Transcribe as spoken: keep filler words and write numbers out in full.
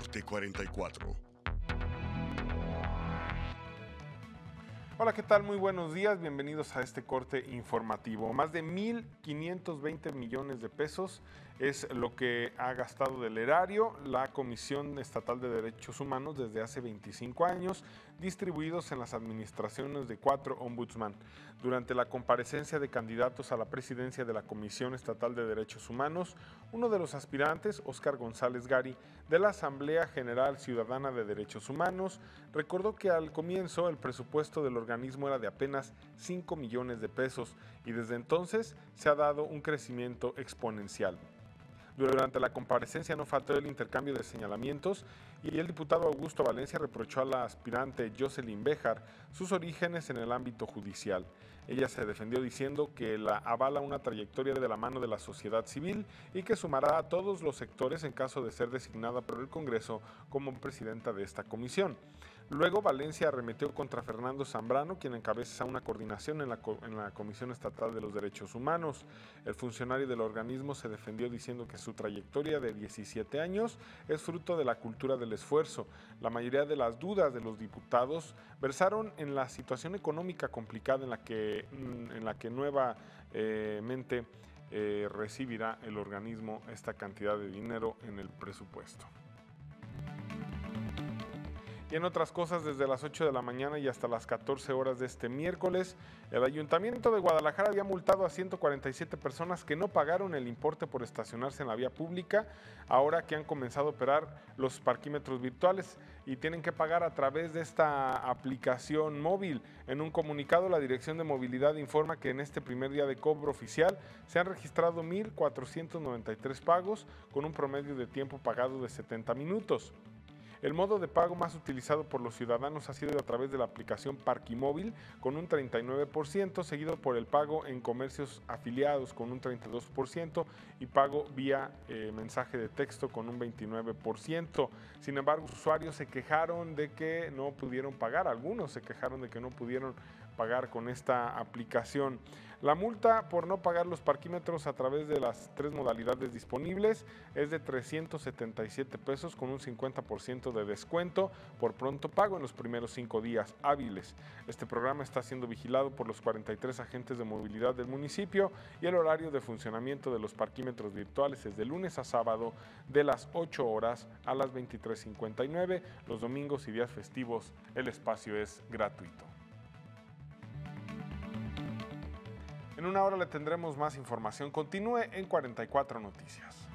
Corte cuarenta y cuatro. Hola, ¿qué tal? Muy buenos días, bienvenidos a este corte informativo. Más de mil quinientos veinte millones de pesos es lo que ha gastado del erario la Comisión Estatal de Derechos Humanos desde hace veinticinco años, distribuidos en las administraciones de cuatro ombudsman. Durante la comparecencia de candidatos a la presidencia de la Comisión Estatal de Derechos Humanos, uno de los aspirantes, Óscar González Gari, de la Asamblea General Ciudadana de Derechos Humanos, recordó que al comienzo el presupuesto del organismo era de apenas cinco millones de pesos y desde entonces se ha dado un crecimiento exponencial. Durante la comparecencia no faltó el intercambio de señalamientos y el diputado Augusto Valencia reprochó a la aspirante Jocelyn Béjar sus orígenes en el ámbito judicial. Ella se defendió diciendo que la avala una trayectoria de la mano de la sociedad civil y que sumará a todos los sectores en caso de ser designada por el Congreso como presidenta de esta comisión. Luego Valencia arremetió contra Fernando Zambrano, quien encabeza una coordinación en la, en la Comisión Estatal de los Derechos Humanos. El funcionario del organismo se defendió diciendo que su trayectoria de diecisiete años es fruto de la cultura del esfuerzo. La mayoría de las dudas de los diputados versaron en la situación económica complicada en la que, en la que nuevamente eh, recibirá el organismo esta cantidad de dinero en el presupuesto. Y en otras cosas, desde las ocho de la mañana y hasta las catorce horas de este miércoles, el Ayuntamiento de Guadalajara había multado a ciento cuarenta y siete personas que no pagaron el importe por estacionarse en la vía pública, ahora que han comenzado a operar los parquímetros virtuales y tienen que pagar a través de esta aplicación móvil. En un comunicado, la Dirección de Movilidad informa que en este primer día de cobro oficial se han registrado mil cuatrocientos noventa y tres pagos con un promedio de tiempo pagado de setenta minutos. El modo de pago más utilizado por los ciudadanos ha sido a través de la aplicación Parquimóvil con un treinta y nueve por ciento, seguido por el pago en comercios afiliados con un treinta y dos por ciento y pago vía eh, mensaje de texto con un veintinueve por ciento. Sin embargo, los usuarios se quejaron de que no pudieron pagar, algunos se quejaron de que no pudieron pagar con esta aplicación. La multa por no pagar los parquímetros a través de las tres modalidades disponibles es de trescientos setenta y siete pesos con un cincuenta por ciento de descuento por pronto pago en los primeros cinco días hábiles. Este programa está siendo vigilado por los cuarenta y tres agentes de movilidad del municipio y el horario de funcionamiento de los parquímetros virtuales es de lunes a sábado de las ocho horas a las veintitrés cincuenta y nueve. Los domingos y días festivos el espacio es gratuito. En una hora le tendremos más información. Continúe en cuarenta y cuatro Noticias.